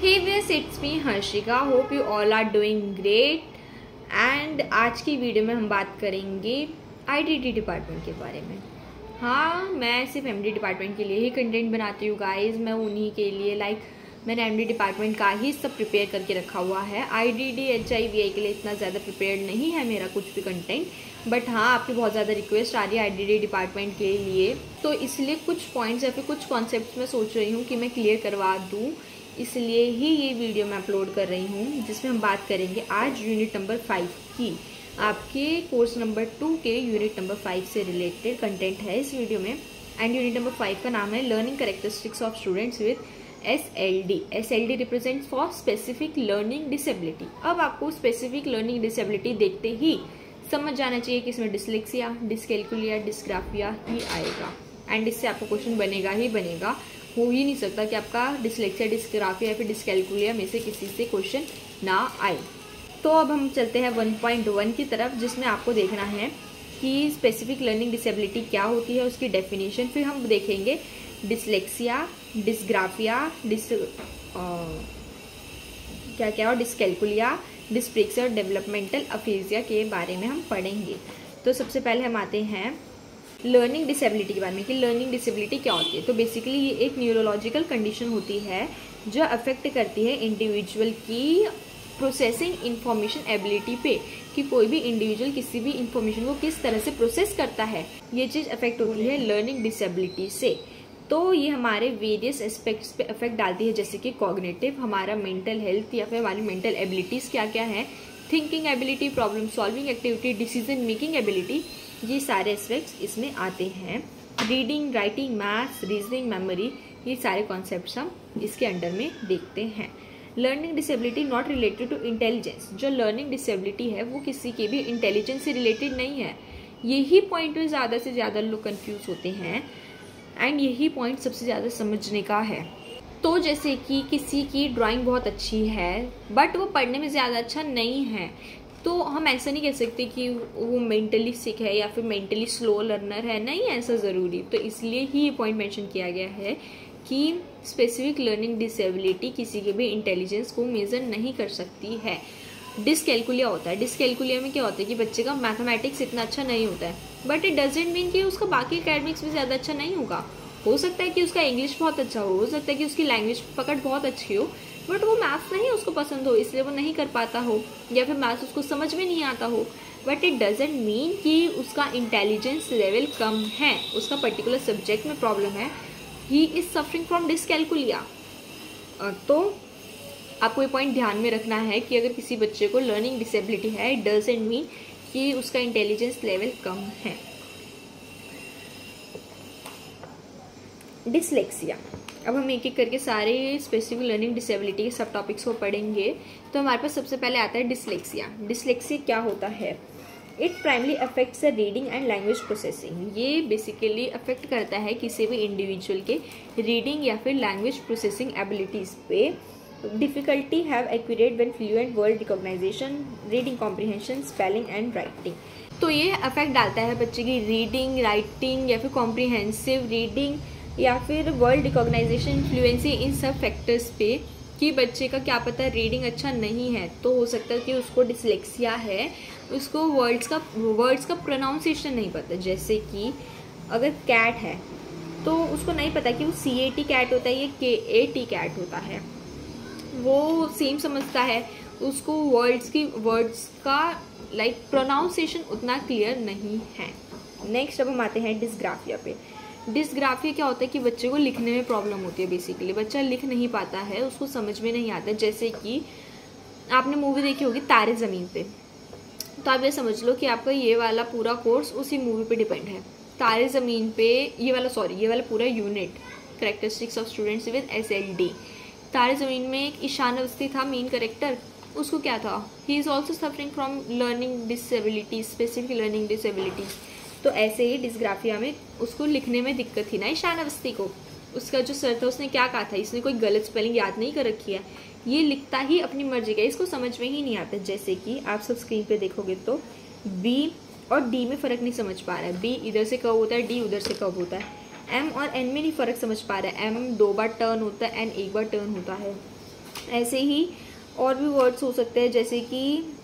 Hey this it's me Harshika, hope you all are doing great. And आज की video में हम बात करेंगे आईडीडी डिपार्टमेंट के बारे में। हाँ, मैं सिर्फ एमडी डिपार्टमेंट के लिए ही कंटेंट बनाती हूँ गाइज। मैं उन्हीं के लिए मैंने एमडी डिपार्टमेंट का ही सब प्रिपेयर करके रखा हुआ है। आईडीडी एचआईवीआई के लिए इतना ज़्यादा प्रिपेयर्ड नहीं है मेरा कुछ भी कंटेंट, बट हाँ आपकी बहुत ज़्यादा रिक्वेस्ट आ रही है आईडीडी डिपार्टमेंट के लिए, तो इसलिए कुछ पॉइंट्स या फिर कुछ कॉन्सेप्ट्स मैं सोच रही हूँ कि मैं क्लियर करवा दूँ। इसलिए ही ये वीडियो मैं अपलोड कर रही हूँ, जिसमें हम बात करेंगे आज यूनिट नंबर 5 की। आपके कोर्स नंबर 2 के यूनिट नंबर 5 से रिलेटेड कंटेंट है इस वीडियो में। एंड यूनिट नंबर 5 का नाम है learning characteristics of students with SLD। SLD represents for specific learning disability. अब आपको स्पेसिफिक लर्निंग डिसेबिलिटी देखते ही समझ जाना चाहिए कि इसमें डिसलेक्सिया, डिसकैल्कुलिया, डिस्ग्राफिया ही आएगा। एंड इससे आपको क्वेश्चन बनेगा ही बनेगा। हो ही नहीं सकता कि आपका डिसलेक्सिया, डिस्ग्राफिया या फिर डिसकैल्कुलिया में से किसी से क्वेश्चन ना आए। तो अब हम चलते हैं 1.1 की तरफ, जिसमें आपको देखना है कि स्पेसिफिक लर्निंग डिसेबिलिटी क्या होती है, उसकी डेफिनेशन। फिर हम देखेंगे डिसलेक्सिया, डिस्ग्राफिया, और डिसकैल्कुलिया, डिस्प्रेक्सिया और डेवलपमेंटल अफेजिया के बारे में हम पढ़ेंगे। तो सबसे पहले हम आते हैं लर्निंग डिसेबिलिटी के बारे में कि लर्निंग डिसेबिलिटी क्या होती है। तो बेसिकली ये एक न्यूरोलॉजिकल कंडीशन होती है जो अफेक्ट करती है इंडिविजुअल की प्रोसेसिंग इंफॉर्मेशन एबिलिटी पे, कि कोई भी इंडिविजुअल किसी भी इंफॉर्मेशन को किस तरह से प्रोसेस करता है, ये चीज़ अफेक्ट होती है लर्निंग डिसेबिलिटी से। तो ये हमारे वेरियस एस्पेक्ट्स पे अफेक्ट डालती है, जैसे कि कॉग्निटिव, हमारा मेंटल हेल्थ या फिर हमारी मेंटल एबिलिटीज़ क्या क्या है, thinking ability, problem solving activity, decision making ability, ये सारे एस्पेक्ट्स इसमें आते हैं। Reading, writing, maths, reasoning, memory, ये सारे कॉन्सेप्ट्स हम इसके अंडर में देखते हैं। Learning disability not related to intelligence. जो लर्निंग डिसेबिलिटी है वो किसी के भी इंटेलिजेंस से रिलेटेड नहीं है। यही पॉइंट में ज़्यादा से ज़्यादा लोग कन्फ्यूज होते हैं एंड यही पॉइंट सबसे ज़्यादा समझने का है। तो जैसे कि किसी की ड्राइंग बहुत अच्छी है बट वो पढ़ने में ज़्यादा अच्छा नहीं है, तो हम ऐसा नहीं कह सकते कि वो मेंटली सिक है या फिर मेंटली स्लो लर्नर है, नहीं ऐसा ज़रूरी। तो इसलिए ही ये पॉइंट मेंशन किया गया है कि स्पेसिफिक लर्निंग डिसेबिलिटी किसी के भी इंटेलिजेंस को मेजर नहीं कर सकती है। डिसकैल्कुलिया होता है। डिसकैल्कुलिया में क्या होता है कि बच्चे का मैथमेटिक्स इतना अच्छा नहीं होता है, बट इट डजेंट मीन कि उसका बाकी एकेडमिक्स भी ज़्यादा अच्छा नहीं होगा। हो सकता है कि उसका इंग्लिश बहुत अच्छा हो सकता है कि उसकी लैंग्वेज पकड़ बहुत अच्छी हो, बट वो मैथ्स नहीं उसको पसंद हो, इसलिए वो नहीं कर पाता हो, या फिर मैथ्स उसको समझ में नहीं आता हो। बट इट डजेंट मीन कि उसका इंटेलिजेंस लेवल कम है, उसका पर्टिकुलर सब्जेक्ट में प्रॉब्लम है। He is suffering from dyscalculia. तो आपको ये पॉइंट ध्यान में रखना है कि अगर किसी बच्चे को लर्निंग डिसेबिलिटी है, इट डजेंट मीन कि उसका इंटेलिजेंस लेवल कम है। डिसलेक्सिया। अब हम एक एक करके सारे स्पेसिफिक लर्निंग डिसेबिलिटी के सब टॉपिक्स को पढ़ेंगे। तो हमारे पास सबसे पहले आता है डिसलेक्सिया। डिसलेक्सिया क्या होता है? It primarily affects the reading and language processing. ये बेसिकली अफेक्ट करता है किसी भी इंडिविजुअल के रीडिंग या फिर लैंग्वेज प्रोसेसिंग एबिलिटीज़ पे। Difficulty have accurate when fluent word recognisation, reading comprehension, spelling and writing. तो ये अफेक्ट डालता है बच्चे की रीडिंग, राइटिंग या फिर कॉम्प्रिहेंसिव रीडिंग या फिर वर्ड रिकॉग्नाइजेशन, फ्लुएंसी, इन सब फैक्टर्स पे, कि बच्चे का क्या पता रीडिंग अच्छा नहीं है तो हो सकता है कि उसको डिसलेक्सिया है, उसको वर्ड्स का प्रोनाउंसिएशन नहीं पता। जैसे कि अगर कैट है तो उसको नहीं पता कि वो CAT कैट होता है या KAT कैट होता है, वो सेम समझता है, उसको वर्ड्स का प्रोनाउंसिएशन उतना क्लियर नहीं है। नेक्स्ट अब हम आते हैं डिस्ग्राफिया पे। डिस्ग्राफिया क्या होता है कि बच्चे को लिखने में प्रॉब्लम होती है। बेसिकली बच्चा लिख नहीं पाता है, उसको समझ में नहीं आता। जैसे कि आपने मूवी देखी होगी तारे ज़मीन पे, तो आप ये समझ लो कि आपका ये वाला पूरा कोर्स उसी मूवी पे डिपेंड है। तारे ज़मीन पे ये वाला पूरा unit characteristics of students with SLD। Taare ज़मीन में एक ईशान अवस्थी था मेन कैरेक्टर, उसको क्या था, he is also suffering from learning disabilities, specific learning disabilities. तो ऐसे ही डिस्ग्राफिया में उसको लिखने में दिक्कत थी ना ईशान अवस्थी को। उसका जो सर था उसने क्या कहा था, इसने कोई गलत स्पेलिंग याद नहीं कर रखी है, ये लिखता ही अपनी मर्जी का, इसको समझ में ही नहीं आता। जैसे कि आप सब स्क्रीन पे देखोगे तो B और D में फ़र्क नहीं समझ पा रहा है। B इधर से कर्व होता है, D उधर से कर्व होता है। M और N में नहीं फ़र्क समझ पा रहा है, M 2 बार टर्न होता है, N 1 बार टर्न होता है। ऐसे ही और भी वर्ड्स हो सकते हैं, जैसे कि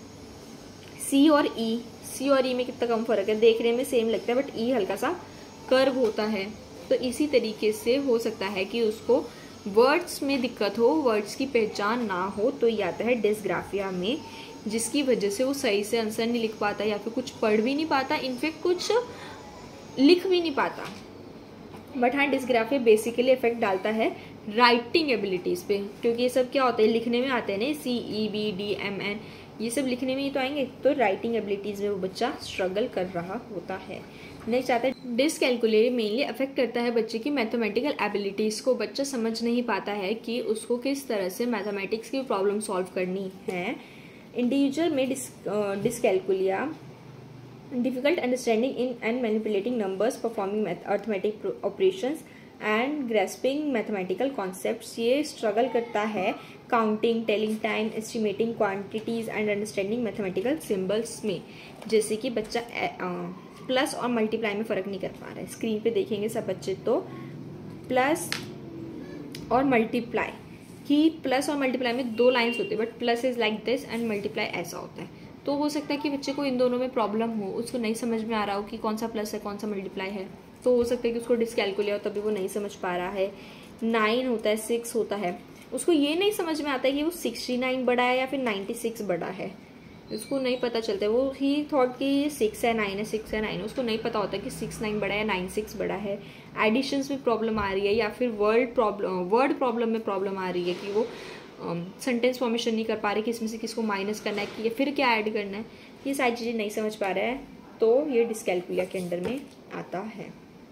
सी और ई। सी और ई में कितना कम फर्क है, देखने में सेम लगता है बट ई हल्का सा कर्व होता है। तो इसी तरीके से हो सकता है कि उसको वर्ड्स में दिक्कत हो, वर्ड्स की पहचान ना हो, तो ये आता है डिस्ग्राफिया में, जिसकी वजह से वो सही से आंसर नहीं लिख पाता या फिर कुछ पढ़ भी नहीं पाता, इनफैक्ट कुछ लिख भी नहीं पाता। बट हाँ, डिस्ग्राफिया बेसिकली इफेक्ट डालता है राइटिंग एबिलिटीज़ पे, क्योंकि ये सब क्या होता है, लिखने में आते हैं ना, CEBDMN, ये सब लिखने में ही तो आएंगे, तो राइटिंग एबिलिटीज़ में वो बच्चा स्ट्रगल कर रहा होता है। नेक्स्ट आता है डिसकैलकुले। मेनली अफेक्ट करता है बच्चे की मैथमेटिकल एबिलिटीज़ को। बच्चा समझ नहीं पाता है कि उसको किस तरह से मैथमेटिक्स की प्रॉब्लम सॉल्व करनी है। इंडिविजुअल में dyscalculia, difficult understanding in and manipulating numbers, performing arithmetic operations and grasping mathematical concepts। ये struggle करता है counting, telling time, estimating quantities and understanding mathematical symbols में। जैसे कि बच्चा प्लस और मल्टीप्लाई में फ़र्क नहीं कर पा रहा है। स्क्रीन पे देखेंगे सब बच्चे तो प्लस और मल्टीप्लाई, कि प्लस और मल्टीप्लाई में 2 लाइन्स होते हैं, but plus is like this and multiply ऐसा होता है। तो हो सकता है कि बच्चे को इन दोनों में प्रॉब्लम हो, उसको नहीं समझ में आ रहा हो कि कौन सा प्लस है कौन सा मल्टीप्लाई है, तो हो सकता है कि उसको डिसकैलकुलेट हो, तभी वो नहीं समझ पा रहा है। 9 होता है, 6 होता है, उसको ये नहीं समझ में आता है कि वो 69 बड़ा है या फिर 96 बड़ा है, उसको नहीं पता चलता है। वो ही थॉट कि 6 है 9 है 6 है 9 है, उसको नहीं पता होता कि 6 9 बड़ा है 9 6 बड़ा है। एडिशंस में प्रॉब्लम आ रही है या फिर वर्ड प्रॉब्लम में प्रॉब्लम आ रही है कि वो सेंटेंस फॉर्मेशन नहीं कर पा रहे कि इसमें से किसको माइनस करना है कि या फिर क्या ऐड करना है, ये सारी चीज़ें नहीं समझ पा रहा है, तो ये डिसकैलकुलिया के अंडर में आता है।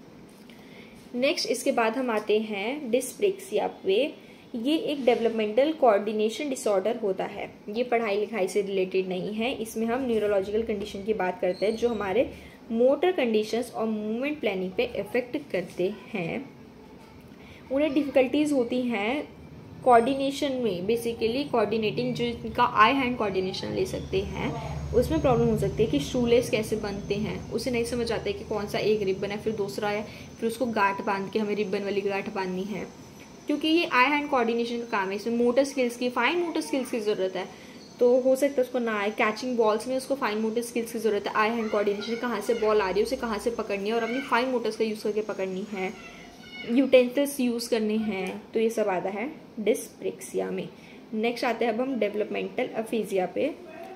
नेक्स्ट इसके बाद हम आते हैं डिस्प्रेक्सिया पे। ये एक डेवलपमेंटल कोऑर्डिनेशन डिसऑर्डर होता है। ये पढ़ाई लिखाई से रिलेटेड नहीं है, इसमें हम न्यूरोलॉजिकल कंडीशन की बात करते हैं जो हमारे मोटर कंडीशंस और मूवमेंट प्लानिंग पे इफेक्ट करते हैं। उन्हें डिफ़िकल्टीज होती हैं कोऑर्डिनेशन में, बेसिकली कोऑर्डिनेटिंग, जो इनका आई हैंड कोऑर्डिनेशन ले सकते हैं, उसमें प्रॉब्लम हो सकती है कि शूलेस कैसे बनते हैं, उसे नहीं समझ आता है कि कौन सा एक रिबन है फिर दूसरा है, फिर उसको गांठ बांध के हमें रिबन वाली गांठ बांधनी है, क्योंकि ये आई हैंड कोऑर्डिनेशन का काम है। इसमें मोटर स्किल्स की, फाइन मोटर स्किल्स की ज़रूरत है, तो हो सकता है उसको ना आए। कैचिंग बॉल्स में उसको फाइन मोटर स्किल्स की ज़रूरत है, आई हैंड कोऑर्डिनेशन, कहाँ से बॉल आ रही है उसे कहाँ से पकड़नी है और अपनी फाइन मोटर्स का यूज़ करके पकड़नी है, यूटेंसिल्स यूज़ करने हैं, तो ये सब आता है डिस्प्रेक्सिया में। नेक्स्ट आते हैं अब हम डेवलपमेंटल अफेजिया पे।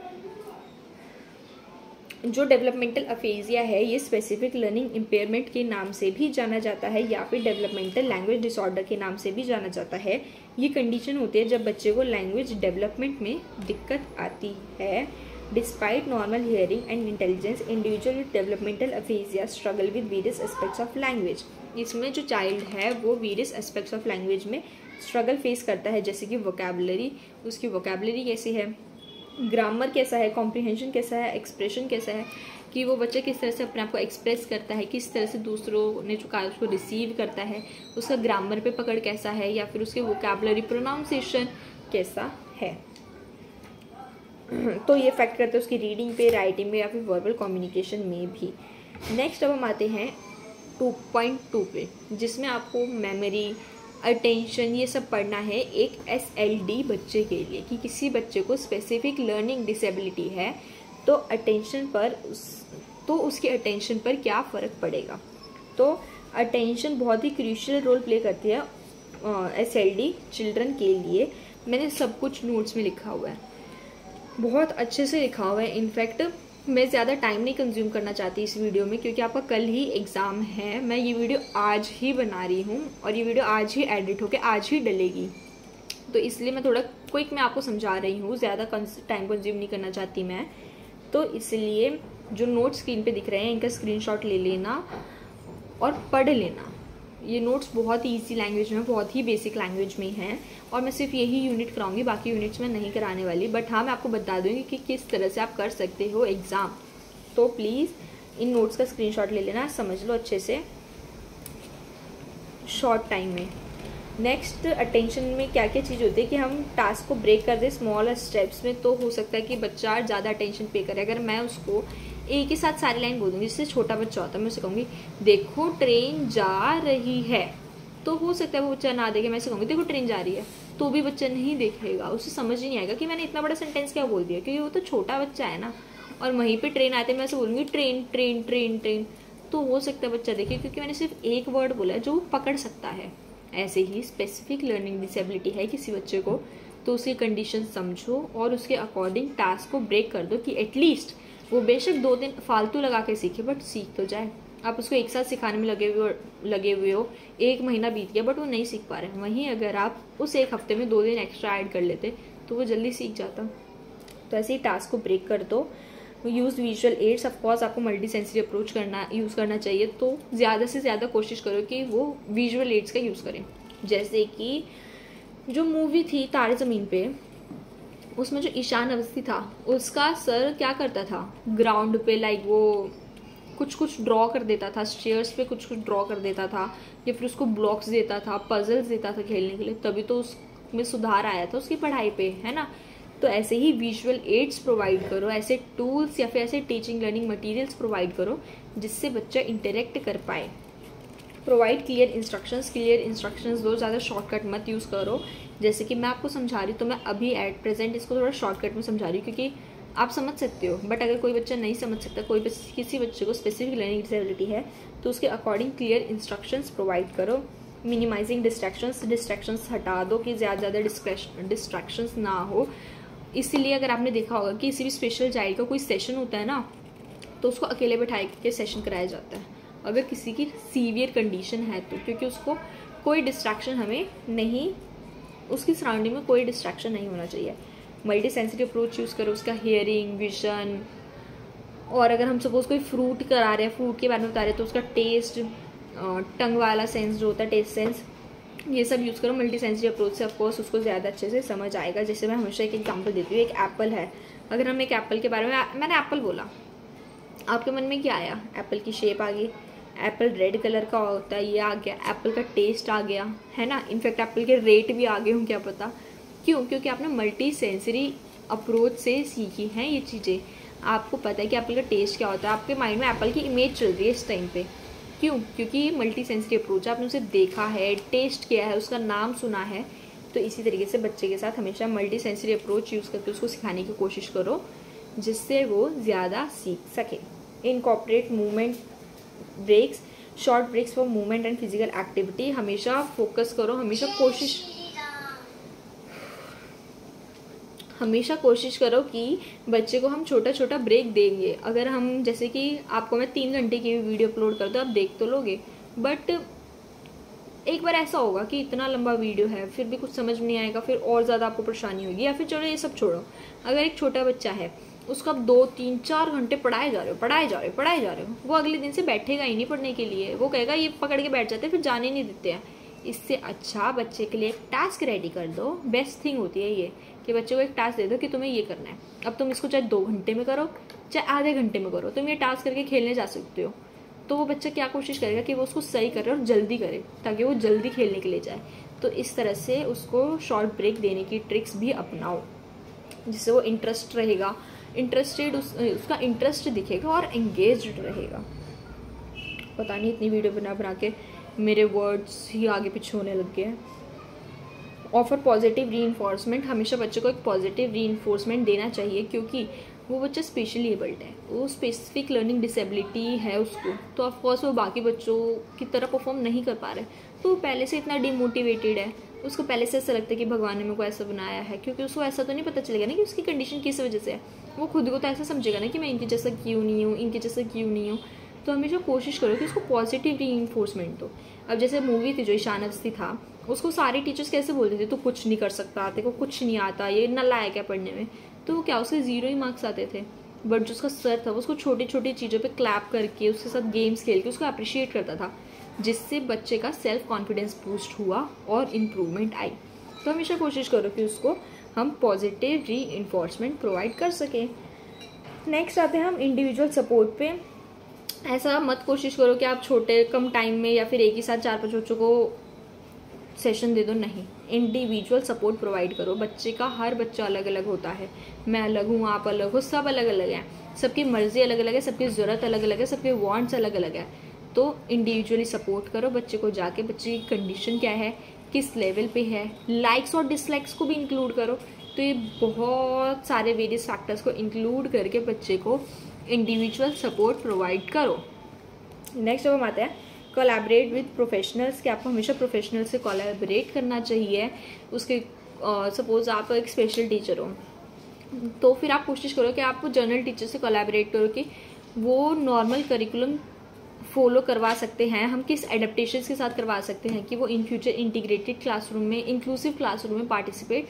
जो डेवलपमेंटल अफेजिया है ये स्पेसिफिक लर्निंग इम्पेयरमेंट के नाम से भी जाना जाता है या फिर डेवलपमेंटल लैंग्वेज डिसऑर्डर के नाम से भी जाना जाता है। ये कंडीशन होती है जब बच्चे को लैंग्वेज डेवलपमेंट में दिक्कत आती है। Despite normal hearing and intelligence, individual with developmental aphasia struggle with various aspects of language. इसमें जो चाइल्ड है वो वेरियस एस्पेक्ट्स ऑफ लैंग्वेज में स्ट्रगल फेस करता है, जैसे कि वोकैबुलरी, उसकी वोकैबुलरी कैसी है, ग्रामर कैसा है, कॉम्प्रिहेंशन कैसा है, एक्सप्रेशन कैसा है, कि वो बच्चा किस तरह से अपने आप को एक्सप्रेस करता है, किस तरह से दूसरों ने जो कहा उसको रिसीव करता है, उसका ग्रामर पे पकड़ कैसा है, या फिर उसके वोकैबुलरी प्रोनाउंसिएशन कैसा है। तो ये इफेक्ट करता है उसकी रीडिंग पे, राइटिंग में या फिर वर्बल कम्युनिकेशन में भी। नेक्स्ट अब हम आते हैं 2.2 पे, जिसमें आपको मेमोरी, अटेंशन, ये सब पढ़ना है एक SLD बच्चे के लिए, कि किसी बच्चे को स्पेसिफिक लर्निंग डिसेबिलिटी है तो अटेंशन पर उसके अटेंशन पर क्या फ़र्क पड़ेगा। तो अटेंशन बहुत ही क्रूशियल रोल प्ले करती है SLD चिल्ड्रन के लिए। मैंने सब कुछ नोट्स में लिखा हुआ है, बहुत अच्छे से लिखा हुआ है। इनफैक्ट मैं ज़्यादा टाइम नहीं कंज्यूम करना चाहती इस वीडियो में, क्योंकि आपका कल ही एग्ज़ाम है। मैं ये वीडियो आज ही बना रही हूँ और ये वीडियो आज ही एडिट होकर आज ही डलेगी, तो इसलिए मैं थोड़ा क्विक में आपको समझा रही हूँ, ज़्यादा टाइम कंज्यूम नहीं करना चाहती मैं। तो इसलिए जो नोट्स स्क्रीन पे दिख रहे हैं इनका स्क्रीनशॉट ले लेना और पढ़ लेना। ये नोट्स बहुत ही ईजी लैंग्वेज में, बहुत ही बेसिक लैंग्वेज में हैं, और मैं सिर्फ यही यूनिट कराऊंगी, बाकी यूनिट्स में नहीं कराने वाली। बट हाँ, मैं आपको बता दूंगी कि किस तरह से आप कर सकते हो एग्ज़ाम। तो प्लीज़ इन नोट्स का स्क्रीनशॉट ले लेना, समझ लो अच्छे से शॉर्ट टाइम में। नेक्स्ट, अटेंशन में क्या क्या चीज़ होती है कि हम टास्क को ब्रेक कर दें स्मॉल स्टेप्स में, तो हो सकता है कि बच्चा ज़्यादा अटेंशन पे करे। अगर मैं उसको एक ही साथ सारी लाइन बोल दूँगी, जिससे छोटा बच्चा होता है, मैं उसे कहूँगी देखो ट्रेन जा रही है, तो हो सकता है वो बच्चा ना देखे, मैं उसे कहूँगी देखो ट्रेन जा रही है, तो तो भी बच्चा नहीं देखेगा, उसे समझ ही नहीं आएगा कि मैंने इतना बड़ा सेंटेंस क्या बोल दिया, क्योंकि वो तो छोटा बच्चा है ना। और वहीं पे ट्रेन आते मैं ऐसे बोलूँगी ट्रेन ट्रेन ट्रेन ट्रेन, तो हो सकता है बच्चा देखे, क्योंकि मैंने सिर्फ एक वर्ड बोला है जो वो पकड़ सकता है। ऐसे ही स्पेसिफिक लर्निंग डिसेबिलिटी है किसी बच्चे को, तो उसकी कंडीशन समझो और उसके अकॉर्डिंग टास्क को ब्रेक कर दो कि एटलीस्ट वो बेशक 2 दिन फालतू लगा के सीखे बट सीख तो जाए। आप उसको एक साथ सिखाने में लगे हुए हो, 1 महीना बीत गया बट वो नहीं सीख पा रहे हैं, वहीं अगर आप उस 1 हफ्ते में 2 दिन एक्स्ट्रा ऐड कर लेते तो वो जल्दी सीख जाता। तो ऐसे ही टास्क को ब्रेक कर दो। यूज़ विजुअल एड्स, ऑफकोर्स आपको मल्टी सेंसरी अप्रोच यूज़ करना चाहिए, तो ज़्यादा से ज़्यादा कोशिश करो कि वो विजुअल एड्स का यूज़ करें। जैसे कि जो मूवी थी तारे ज़मीन पे, उसमें जो ईशान अवस्थी था उसका सर क्या करता था, ग्राउंड पे लाइक वो कुछ कुछ ड्रॉ कर देता था, स्टेयर्स पे कुछ कुछ ड्रॉ कर देता था, या फिर उसको ब्लॉक्स देता था, पजल्स देता था खेलने के लिए, तभी तो उसमें सुधार आया था उसकी पढ़ाई पे, है ना। तो ऐसे ही विजुअल एड्स प्रोवाइड करो, ऐसे टूल्स या फिर ऐसे टीचिंग लर्निंग मटेरियल्स प्रोवाइड करो जिससे बच्चा इंटरेक्ट कर पाए। प्रोवाइड क्लियर इंस्ट्रक्शंस दो, ज़्यादा शॉर्टकट मत यूज़ करो। जैसे कि मैं आपको समझा रही हूँ तो मैं अभी एट प्रेजेंट इसको थोड़ा शॉर्टकट में समझा रही हूँ, क्योंकि आप समझ सकते हो, बट अगर कोई बच्चा नहीं समझ सकता, किसी बच्चे को स्पेसिफिक लर्निंग डिसेबिलिटी है, तो उसके अकॉर्डिंग क्लियर इंस्ट्रक्शंस प्रोवाइड करो। मिनिमाइजिंग डिस्ट्रैक्शंस हटा दो कि ज़्यादा डिस्ट्रैक्शंस ना हो। इसीलिए अगर आपने देखा होगा कि किसी भी स्पेशल चाइल्ड का कोई सेशन होता है ना, तो उसको अकेले बैठा के सेशन कराया जाता है अगर किसी की सीवियर कंडीशन है तो, क्योंकि उसको कोई डिस्ट्रैक्शन हमें नहीं, उसकी सराउंडिंग में कोई डिस्ट्रैक्शन नहीं होना चाहिए। मल्टी सेंसिटिव अप्रोच यूज़ करो, उसका हियरिंग, विजन, और अगर हम सपोज कोई फ्रूट करा रहे हैं, फ्रूट के बारे में बता रहे हैं, तो उसका टेस्ट, टंग वाला सेंस जो होता है, टेस्ट सेंस, ये सब यूज़ करो। मल्टी सेंसिटिव अप्रोच से ऑफकोर्स उसको ज़्यादा अच्छे से समझ आएगा। जैसे मैं हमेशा एक एग्जांपल देती हूँ, एक एप्पल है, अगर हम एक एप्पल के बारे में, मैंने एप्पल बोला, आपके मन में क्या आया, एप्पल की शेप आ गई, एप्पल रेड कलर का होता है, ये आ गया, एप्पल का टेस्ट आ गया, है ना, इनफैक्ट एप्पल के रेट भी आ गए हों, क्या पता। क्यों? क्योंकि आपने मल्टी सेंसरी अप्रोच से सीखी हैं ये चीज़ें। आपको पता है कि एप्पल का टेस्ट क्या होता है, आपके माइंड में एप्पल की इमेज चल रही है इस टाइम पे। क्यों? क्योंकि मल्टी सेंसरी अप्रोच है, आपने उसे देखा है, टेस्ट किया है, उसका नाम सुना है। तो इसी तरीके से बच्चे के साथ हमेशा मल्टी सेंसरी अप्रोच यूज़ करके उसको सिखाने की कोशिश करो, जिससे वो ज़्यादा सीख सके। Incorporate movement breaks, short breaks for movement and physical activity, हमेशा फोकस करो, हमेशा कोशिश करो कि बच्चे को हम छोटा छोटा ब्रेक देंगे। अगर हम, जैसे कि आपको मैं 3 घंटे की वीडियो अपलोड कर दूँ, आप देख तो लोगे, बट एक बार ऐसा होगा कि इतना लंबा वीडियो है, फिर भी कुछ समझ नहीं आएगा, फिर और ज़्यादा आपको परेशानी होगी। या फिर चलो ये सब छोड़ो, अगर एक छोटा बच्चा है, उसको आप 2, 3, 4 घंटे पढ़ाए जा रहे हो, वो अगले दिन से बैठेगा ही नहीं पढ़ने के लिए, वो कहेगा ये पकड़ के बैठ जाते हैं, फिर जाने नहीं देते हैं। इससे अच्छा बच्चे के लिए एक टास्क रेडी कर दो। बेस्ट थिंग होती है ये कि बच्चे को एक टास्क दे दो कि तुम्हें ये करना है। अब तुम इसको चाहे 2 घंटे में करो, चाहे आधे घंटे में करो, तुम ये टास्क करके खेलने जा सकते हो। तो वो बच्चा क्या कोशिश करेगा कि वो उसको सही करे और जल्दी करे, ताकि वो जल्दी खेलने के लिए जाए। तो इस तरह से उसको शॉर्ट ब्रेक देने की ट्रिक्स भी अपनाओ, जिससे वो इंटरेस्ट रहेगा, उसका इंटरेस्ट दिखेगा और एंगेज्ड रहेगा। पता नहीं इतनी वीडियो बना के मेरे वर्ड्स ही आगे पीछे होने लग गए हैं। ऑफर पॉजिटिव रीइंफोर्समेंट, हमेशा बच्चे को एक पॉजिटिव रीइंफोर्समेंट देना चाहिए, क्योंकि वो बच्चा स्पेशली एबल्ड है, वो स्पेसिफिक लर्निंग डिसेबिलिटी है उसको, तो ऑफकोर्स वो बाकी बच्चों की तरह परफॉर्म नहीं कर पा रहे, तो वो पहले से इतना डिमोटिवेटेड है, उसको पहले से ऐसा लगता है कि भगवान ने मेरे को ऐसा बनाया है, क्योंकि उसको ऐसा तो नहीं पता चलेगा ना कि उसकी कंडीशन किस वजह से है। वो खुद को तो ऐसा समझेगा ना कि मैं इनके जैसा क्यों नहीं हूँ। तो हमेशा कोशिश करो कि उसको पॉजिटिव रीइंफोर्समेंट दो। अब जैसे मूवी थी जो ईशान अवस्थी था, उसको सारे टीचर्स कैसे बोलते थे, तू कुछ नहीं कर सकता, तेरे को कुछ नहीं आता, ये नालायक है पढ़ने में, तो क्या उसके 0 ही मार्क्स आते थे। बट जो उसका सर था वो उसको छोटी छोटी चीज़ों पे क्लैप करके, उसके साथ गेम्स खेल के उसको अप्रिशिएट करता था, जिससे बच्चे का सेल्फ कॉन्फिडेंस बूस्ट हुआ और इम्प्रूवमेंट आई। तो हमेशा कोशिश करो कि उसको हम पॉजिटिव रीइंफोर्समेंट प्रोवाइड कर सकें। नेक्स्ट आते हैं हम इंडिविजुअल सपोर्ट पे। ऐसा मत कोशिश करो कि आप छोटे कम टाइम में या फिर एक ही साथ 4-5 बच्चों को सेशन दे दो, नहीं, इंडिविजुअल सपोर्ट प्रोवाइड करो। बच्चे का हर बच्चा अलग अलग होता है, मैं अलग हूँ, आप अलग हो, सब अलग अलग हैं, सबकी मर्जी अलग अलग है, सबकी ज़रूरत अलग अलग है, सबके वांट्स अलग अलग है। तो इंडिविजुअली सपोर्ट करो बच्चे को, जाके बच्चे की कंडीशन क्या है, किस लेवल पे है, लाइक्स और डिसलाइक्स को भी इंक्लूड करो। तो ये बहुत सारे वेरियस फैक्टर्स को इंक्लूड करके बच्चे को इंडिविजुअल सपोर्ट प्रोवाइड करो। नेक्स्ट अब हम आते हैं कोलैबोरेट विद प्रोफेशनल्स, कि आपको हमेशा प्रोफेशनल से कोलैबोरेट करना चाहिए। उसके सपोज आप एक स्पेशल टीचर हो तो फिर आप कोशिश करो कि आप जनरल टीचर से कोलैबोरेट करो कि वो नॉर्मल करिकुलम फॉलो करवा सकते हैं, हम किस एडेप्टेशंस के साथ करवा सकते हैं कि वो इन फ्यूचर इंटीग्रेटेड क्लासरूम में, इंक्लूसिव क्लासरूम में पार्टिसिपेट,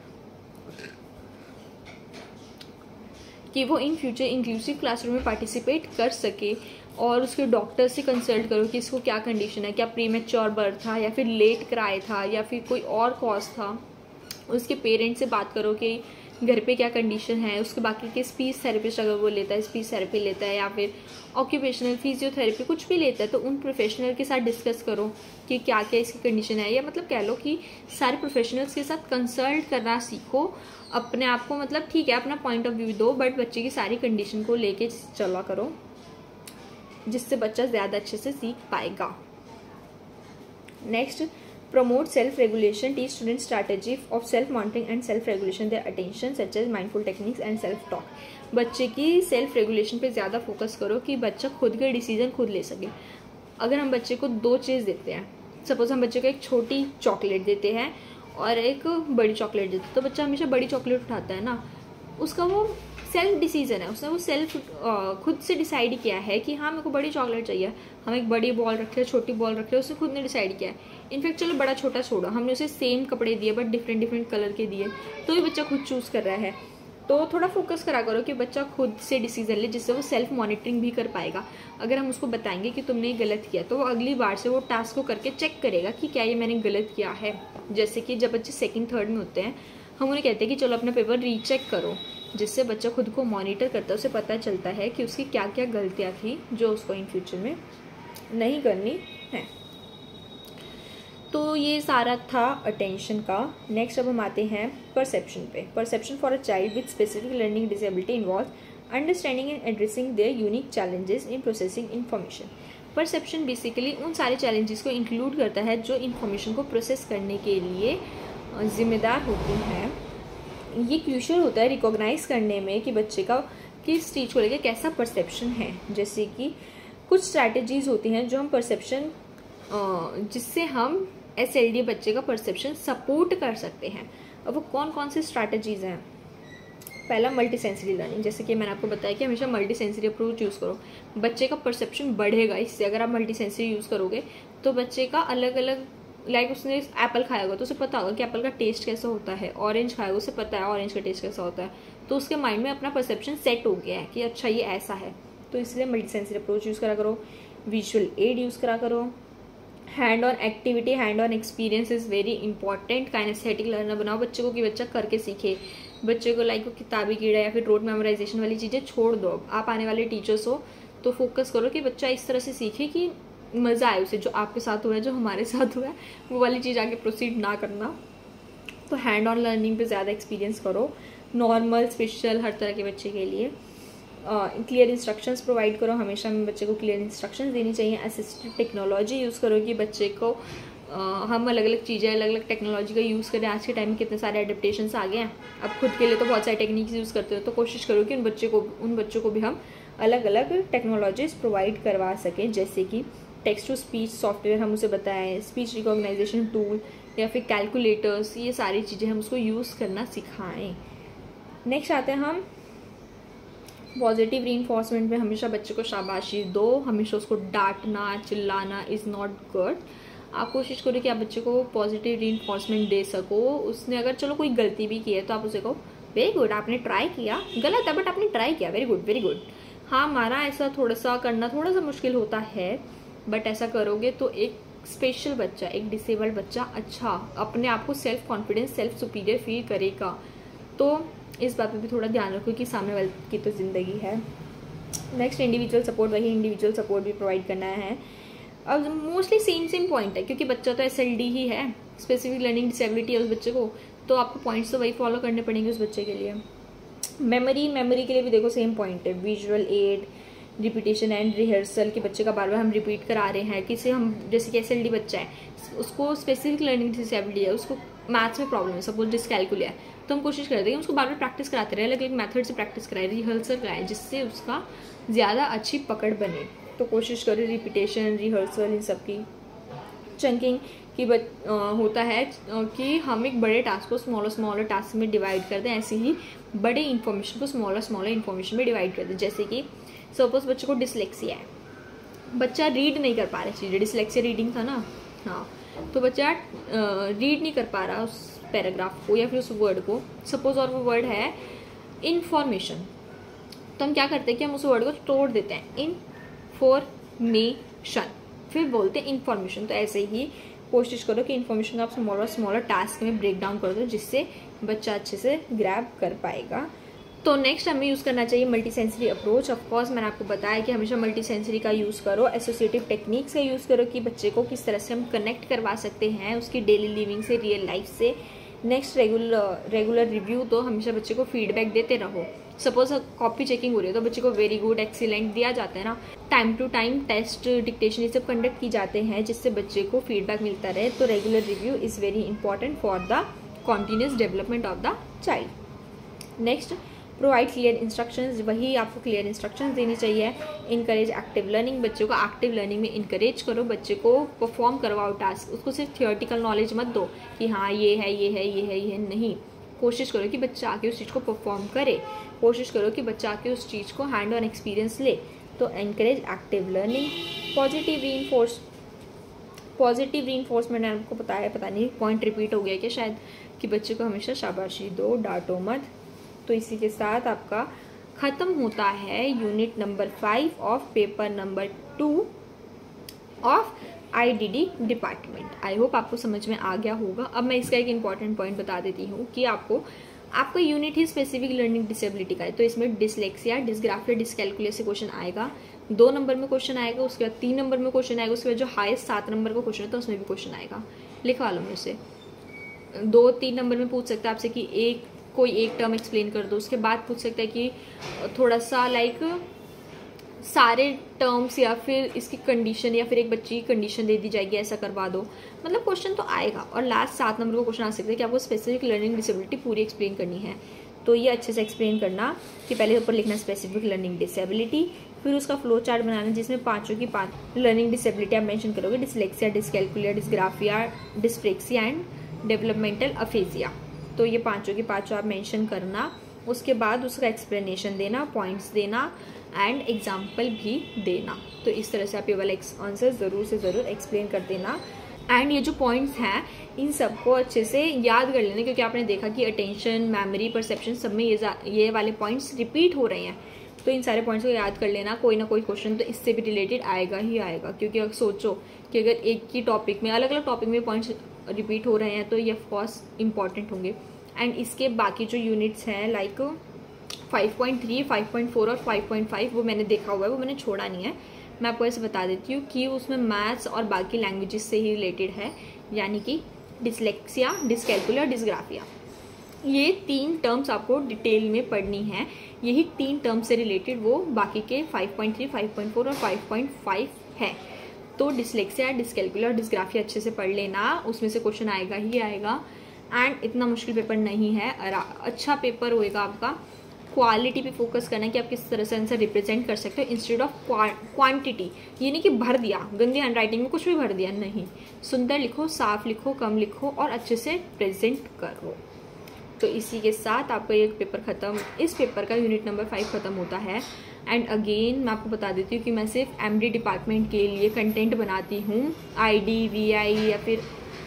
कि वो इन फ्यूचर इंक्लूसिव क्लासरूम में पार्टिसिपेट कर सके। और उसके डॉक्टर से कंसल्ट करो कि इसको क्या कंडीशन है, क्या प्रीमेच्योर बर्थ था या फिर लेट कराए था या फिर कोई और कॉज था। उसके पेरेंट्स से बात करो कि घर पे क्या कंडीशन है। उसके बाकी के स्पीच थेरेपिस्ट अगर वो लेता है, स्पीच थेरेपी लेता है या फिर ऑक्यूपेशनल फिजियोथेरेपी कुछ भी लेता है, तो उन प्रोफेशनल के साथ डिस्कस करो कि क्या क्या इसकी कंडीशन है। या मतलब कह लो कि सारे प्रोफेशनल्स के साथ कंसल्ट करना सीखो। अपने आप को मतलब ठीक है अपना पॉइंट ऑफ व्यू दो, बट बच्चे की सारी कंडीशन को लेके चला करो, जिससे बच्चा ज़्यादा अच्छे से सीख पाएगा। Next, promote self-regulation, teach students strategy of self-monitoring and self-regulation, their attention such as mindful techniques and self-talk। बच्चे की सेल्फ रेगुलेशन पे ज़्यादा फोकस करो कि बच्चा खुद के डिसीजन खुद ले सके। अगर हम बच्चे को दो चीज़ देते हैं, सपोज हम बच्चे को एक छोटी चॉकलेट देते हैं और एक बड़ी चॉकलेट देते हैं, तो बच्चा हमेशा बड़ी चॉकलेट उठाता है ना, उसका वो सेल्फ डिसीजन है, उसने वो सेल्फ खुद से डिसाइड किया है कि हाँ मेरे को बड़ी चॉकलेट चाहिए। हम एक बड़ी बॉल रखे, छोटी बॉल रखे, उसने खुद ने डिसाइड किया है। इनफैक्ट चलो बड़ा छोटा छोड़ो, हमने उसे सेम कपड़े दिए बट डिफरेंट डिफरेंट कलर के दिए, तो ये बच्चा खुद चूज़ कर रहा है। तो थोड़ा फोकस करा करो कि बच्चा खुद से डिसीजन ले, जिससे वो सेल्फ मॉनिटरिंग भी कर पाएगा। अगर हम उसको बताएंगे कि तुमने गलत किया, तो वो अगली बार से वो टास्क को करके चेक करेगा कि क्या ये मैंने गलत किया है। जैसे कि जब बच्चे सेकंड थर्ड में होते हैं, हम उन्हें कहते हैं कि चलो अपना पेपर रीचेक करो, जिससे बच्चा खुद को मॉनिटर करता है, उसे पता चलता है कि उसकी क्या क्या गलतियाँ थी जो उसको इन फ्यूचर में नहीं करनी है। तो ये सारा था अटेंशन का। नेक्स्ट अब हम आते हैं परसेप्शन पे। Perception for a child with specific learning disability involve understanding and addressing their unique challenges in processing information. Perception basically उन सारे चैलेंजेस को इंक्लूड करता है जो इन्फॉर्मेशन को प्रोसेस करने के लिए जिम्मेदार होती हैं। ये क्रूशियल होता है रिकॉग्नाइज करने में कि बच्चे का किस चीज़ को लेकर कैसा परसेप्शन है। जैसे कि कुछ स्ट्रैटेजीज होती हैं जो हम परसेप्शन, जिससे हम SLD बच्चे का परसेप्शन सपोर्ट कर सकते हैं। अब वो कौन कौन सी स्ट्रैटेजीज हैं? पहला, मल्टी सेंसरी लर्निंग। जैसे कि मैंने आपको बताया कि हमेशा मल्टी सेंसरी अप्रोच यूज़ करो, बच्चे का परसेप्शन बढ़ेगा इससे। अगर आप मल्टी सेंसरी यूज़ करोगे तो बच्चे का अलग अलग, लाइक उसने एप्पल खाया होगा तो उसे पता होगा कि एप्पल का टेस्ट कैसा होता है, ऑरेंज खाएगा उसे पता है ऑरेंज का टेस्ट कैसा होता है, तो उसके माइंड में अपना परसेप्शन सेट हो गया है कि अच्छा ये ऐसा है। तो इसलिए मल्टी सेंसरी अप्रोच यूज़ करा करो, विजुअल एड यूज़ करा करो, hand on activity, hand on experience is very important. Kinesthetic learner बनाओ बच्चे को कि बच्चा करके सीखे। बच्चे को लाइक किताबी कीड़ा या फिर रोड मेमोराइजेशन वाली चीज़ें छोड़ दो। आप आने वाले टीचर्स हो तो फोकस करो कि बच्चा इस तरह से सीखे कि मज़ा आए उसे, जो आपके साथ हुआ है, जो हमारे साथ हुआ है, वो वाली चीज़ आगे प्रोसीड ना करना। तो हैंड ऑन लर्निंग पे ज़्यादा एक्सपीरियंस करो, नॉर्मल स्पेशल हर तरह के बच्चे के लिए। क्लियर इंस्ट्रक्शंस प्रोवाइड करो, हमेशा हमें बच्चे को क्लियर इंस्ट्रक्शंस देनी चाहिए। असिस्टिव टेक्नोलॉजी यूज़ करो कि बच्चे को हम अलग अलग चीज़ें, अलग अलग टेक्नोलॉजी का यूज़ करें। आज के टाइम में कितने सारे एडेप्टेशंस आ गए हैं, अब खुद के लिए तो बहुत सारे टेक्निक्स यूज़ करते हो, तो कोशिश करो कि उन बच्चों को भी हम अलग अलग टेक्नोलॉजीज प्रोवाइड करवा सकें। जैसे कि टेक्स्ट टू स्पीच सॉफ्टवेयर हम उसे बताएं, स्पीच रिकॉग्नाइजेशन टूल या फिर कैलकुलेटर्स, ये सारी चीज़ें हम उसको यूज़ करना सिखाएं। नेक्स्ट आते हैं हम पॉजिटिव रीइंफोर्समेंट में। हमेशा बच्चे को शाबाशी दो, हमेशा उसको डांटना चिल्लाना इज़ नॉट गुड। आप कोशिश करो कि आप बच्चे को पॉजिटिव रीइंफोर्समेंट दे सको। उसने अगर चलो कोई गलती भी की है तो आप उसे कहो वेरी गुड, आपने ट्राई किया, गलत है बट आपने ट्राई किया, वेरी गुड वेरी गुड। हाँ, हमारा ऐसा थोड़ा सा करना थोड़ा सा मुश्किल होता है, बट ऐसा करोगे तो एक स्पेशल बच्चा, एक डिसेबल्ड बच्चा अच्छा अपने आप को self confidence, self superior feel करेगा। तो इस बात पे भी थोड़ा ध्यान रखो कि सामने वाले की तो ज़िंदगी है। Next, individual support. वही इंडिविजुअल सपोर्ट भी प्रोवाइड करना है। अब मोस्टली सेम पॉइंट है, क्योंकि बच्चा तो SLD ही है, स्पेसिफिक लर्निंग डिसेबिलिटी है उस बच्चे को, तो आपको पॉइंट्स तो वही फॉलो करने पड़ेंगे उस बच्चे के लिए। मेमोरी के लिए भी देखो सेम पॉइंट है, visual aid, repetition and rehearsal कि बच्चे का बार बार हम रिपीट करा रहे हैं। किसी हम जैसे कि SLD बच्चा है, उसको स्पेसिफिक लर्निंग डिसेबिलिटी है, उसको मैथ्स में प्रॉब्लम है, सपोज डिस्कैलकुलिया है, तो हम कोशिश करते हैं कि उसको बार बार प्रैक्टिस कराते रहे, अलग अलग मेथड से प्रैक्टिस कराए, रिहर्सल कराए, जिससे उसका ज़्यादा अच्छी पकड़ बने। तो कोशिश करें रिपीटेशन, रिहर्सल, इन सब की चंकिंग की होता है कि हम एक बड़े टास्क को स्मॉलर टास्क में डिवाइड कर दें, ऐसे ही बड़े इन्फॉर्मेशन को स्मॉलर इन्फॉर्मेशन में डिवाइड कर दें। जैसे कि सपोज बच्चे को डिसलेक्सिया है, बच्चा रीड नहीं कर पा रहा चीज़ें, डिसलेक्सिया रीडिंग था ना, हाँ, तो बच्चा रीड नहीं कर पा रहा उस पैराग्राफ को या फिर उस वर्ड को, सपोज और वो वर्ड है इन्फॉर्मेशन, तो हम क्या करते हैं कि हम उस वर्ड को तोड़ देते हैं, इनफॉर्मेशन, फिर बोलते हैं इन्फॉर्मेशन। तो ऐसे ही कोशिश करो कि इन्फॉर्मेशन को आप स्मॉलर टास्क में ब्रेक डाउन कर दो, जिससे बच्चा अच्छे से ग्रैब कर पाएगा। तो नेक्स्ट हमें यूज़ करना चाहिए मल्टी सेंसरी अप्रोच। ऑफकोर्स मैंने आपको बताया कि हमेशा मल्टी सेंसरी का यूज़ करो, एसोसिएटिव टेक्निक्स का यूज़ करो कि बच्चे को किस तरह से हम कनेक्ट करवा सकते हैं उसकी डेली लिविंग से, रियल लाइफ से। नेक्स्ट रेगुलर रिव्यू, तो हमेशा बच्चे को फीडबैक देते रहो। सपोज कॉपी चेकिंग हो रही है तो बच्चे को वेरी गुड, एक्सीलेंट दिया जाता है ना। Time to time test, dictation, ये सब कंडक्ट की जाते हैं, जिससे बच्चे को फीडबैक मिलता रहे। तो regular review is very important for the continuous development of the child. Next, provide clear instructions, वही आपको क्लियर इंस्ट्रक्शंस देनी चाहिए। इनकरेज एक्टिव लर्निंग, बच्चों को एक्टिव लर्निंग में इनकरेज करो, बच्चे को परफॉर्म करवाओ टास्क, उसको सिर्फ थियोरेटिकल नॉलेज मत दो कि हाँ ये है ये है ये है ये है, नहीं, कोशिश करो कि बच्चा आके उस चीज़ को परफॉर्म करे, कोशिश करो कि बच्चा आके उस चीज़ को हैंड ऑन एक्सपीरियंस ले। तो encourage active learning. Positive reinforcement, मैंने आपको बताया, पता नहीं पॉइंट रिपीट हो गया क्या शायद, कि बच्चे को हमेशा शाबाशी दो, डांटो मत। तो इसी के साथ आपका ख़त्म होता है unit number 5 of paper number 2 of IDD department. I hope आपको समझ में आ गया होगा। अब मैं इसका एक इम्पॉर्टेंट पॉइंट बता देती हूँ कि आपका यूनिट ही स्पेसिफिक लर्निंग डिसेबिलिटी का है, तो इसमें डिसलेक्सिया, डिस्ग्राफिया, डिस्कैलकुलिया से क्वेश्चन आएगा, 2 नंबर में क्वेश्चन आएगा, उसके बाद 3 नंबर में क्वेश्चन आएगा, उसके बाद जो हाईएस्ट 7 नंबर का क्वेश्चन है तो उसमें भी क्वेश्चन आएगा। लिखवा लो मुझसे, 2-3 नंबर में पूछ सकता है आपसे कि कोई एक टर्म एक्सप्लेन कर दो, उसके बाद पूछ सकता है कि थोड़ा सा लाइक सारे टर्म्स या फिर इसकी कंडीशन या फिर एक बच्चे की कंडीशन दे दी जाएगी, ऐसा करवा दो, मतलब क्वेश्चन तो आएगा। और लास्ट 7 नंबर को क्वेश्चन आ सकता है कि आपको स्पेसिफिक लर्निंग डिसेबिलिटी पूरी एक्सप्लेन करनी है, तो ये अच्छे से एक्सप्लेन करना कि पहले ऊपर लिखना स्पेसिफिक लर्निंग डिसेबिलिटी, फिर उसका फ्लो चार्ट बनाना जिसमें 5 की 5 लर्निंग डिसेबिलिटी आप मेंशन करोगे, dyslexia, dyscalculia, dysgraphia, dyspraxia and developmental aphasia. तो ये 5 की 5 आप मेंशन करना, उसके बाद उसका एक्सप्लेनेशन देना, पॉइंट्स देना एंड एग्जाम्पल भी देना। तो इस तरह से आप ये वाला आंसर ज़रूर से ज़रूर एक्सप्लेन कर देना। एंड ये जो पॉइंट्स हैं इन सबको अच्छे से याद कर लेना, क्योंकि आपने देखा कि अटेंशन, मेमोरी, परसेप्शन सब में ये वाले पॉइंट्स रिपीट हो रहे हैं, तो इन सारे पॉइंट्स को याद कर लेना। कोई ना कोई क्वेश्चन तो इससे भी रिलेटेड आएगा ही आएगा, क्योंकि अगर सोचो कि अगर एक ही टॉपिक में, अलग अलग टॉपिक में पॉइंट्स रिपीट हो रहे हैं तो ये ऑफकोर्स इंपॉर्टेंट होंगे। एंड इसके बाकी जो यूनिट्स हैं लाइक 5.3, 5.4 और 5.5 वो मैंने देखा हुआ है, वो मैंने छोड़ा नहीं है। मैं आपको ऐसे बता देती हूँ कि उसमें मैथ्स और बाकी लैंग्वेजेस से ही रिलेटेड है, यानी कि डिसलेक्सिया, डिस्कैलकुलिया, डिस्ग्राफिया, ये 3 टर्म्स आपको डिटेल में पढ़नी है। यही 3 टर्म से रिलेटेड वो बाकी के 5.3, 5.4 और 5.5 है। तो डिसलेक्सिया, डिस्कैलकुलिया और डिस्ग्राफिया अच्छे से पढ़ लेना, उसमें से क्वेश्चन आएगा ही आएगा। एंड इतना मुश्किल पेपर नहीं है, अच्छा पेपर होएगा आपका। क्वालिटी पे फोकस करना कि आप किस तरह से आंसर रिप्रेजेंट कर सकते हो इंस्टेड ऑफ क्वांटिटी। ये नहीं कि भर दिया, गंदी हैंडराइटिंग में कुछ भी भर दिया, नहीं, सुंदर लिखो, साफ लिखो, कम लिखो और अच्छे से प्रेजेंट करो। तो इसी के साथ आपका ये पेपर ख़त्म, इस पेपर का यूनिट नंबर 5 ख़त्म होता है। एंड अगेन मैं आपको बता देती हूँ कि मैं सिर्फ MD डिपार्टमेंट के लिए कंटेंट बनाती हूँ, ID, VI या फिर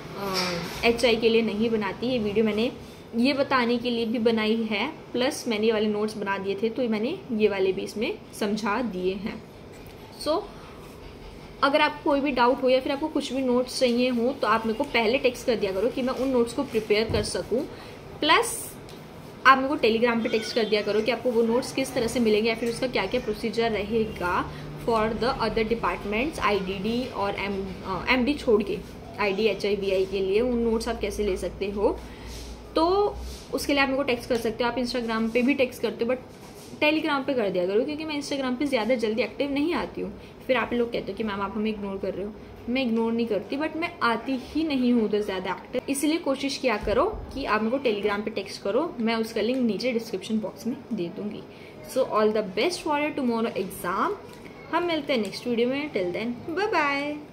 HI के लिए नहीं बनाती। ये वीडियो मैंने ये बताने के लिए भी बनाई है, प्लस मैंने ये वाले नोट्स बना दिए थे तो मैंने ये वाले भी इसमें समझा दिए हैं। सो अगर आपको कोई भी डाउट हो या फिर आपको कुछ भी नोट्स चाहिए हो तो आप मेरे को पहले टेक्स्ट कर दिया करो कि मैं उन नोट्स को प्रिपेयर कर सकूं। प्लस आप मेरे को टेलीग्राम पे टेक्स्ट कर दिया करो कि आपको वो नोट्स किस तरह से मिलेंगे या फिर उसका क्या क्या प्रोसीजर रहेगा for the other departments, IDD और MD छोड़ के, ID, HI, VI के लिए उन नोट्स आप कैसे ले सकते हो। तो उसके लिए आप मेरे को टेक्स्ट कर सकते हो, आप इंस्टाग्राम पे भी टेक्स्ट करते हो, बट टेलीग्राम पे कर दिया करो, क्योंकि मैं इंस्टाग्राम पे ज़्यादा जल्दी एक्टिव नहीं आती हूँ। फिर आप लोग कहते हो कि मैम आप हमें इग्नोर कर रहे हो। मैं इग्नोर नहीं करती, बट मैं आती ही नहीं हूँ उधर ज़्यादा एक्टिव। इसलिए कोशिश किया करो कि आप मेरे को टेलीग्राम पे टेक्स्ट करो, मैं उसका लिंक नीचे डिस्क्रिप्शन बॉक्स में दे दूँगी। So all the best for your tomorrow exam. हम मिलते हैं नेक्स्ट वीडियो में। Till then bye bye.